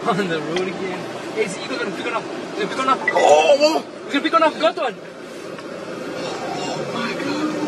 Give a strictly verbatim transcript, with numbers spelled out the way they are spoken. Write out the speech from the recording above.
On the road again. Hey, is the eagle gonna pick one up? Is he gonna pick one up? Oh! He's gonna pick one up. Got one.